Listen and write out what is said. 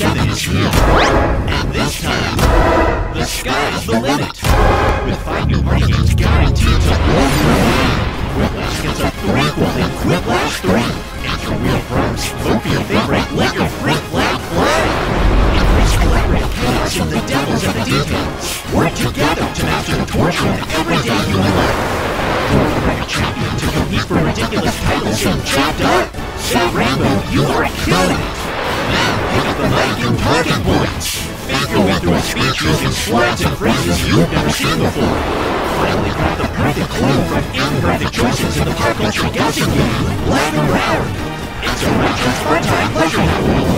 7 is here. And this time, the sky's the limit. With 5 new party games guaranteed to blow your mind. Quiplash gets a threequel in Quiplash 3. Enter Wheel Prompts, vote for your favorite, let your freak flag fly. Embrace collaborative chaos and the devils of the details. Work together to master the torture of everyday human life. You're the right champion to compete for ridiculous titles in Chapter. Say Rainbow, you are killing it. Now pick up the mic and talking points. Fake your way through a speech using slides and phrases you've never seen before. Finally craft the perfect clue from imperfect choices in the pop culture guessing game. Laugh around. It's a retro Spartan pleasure now.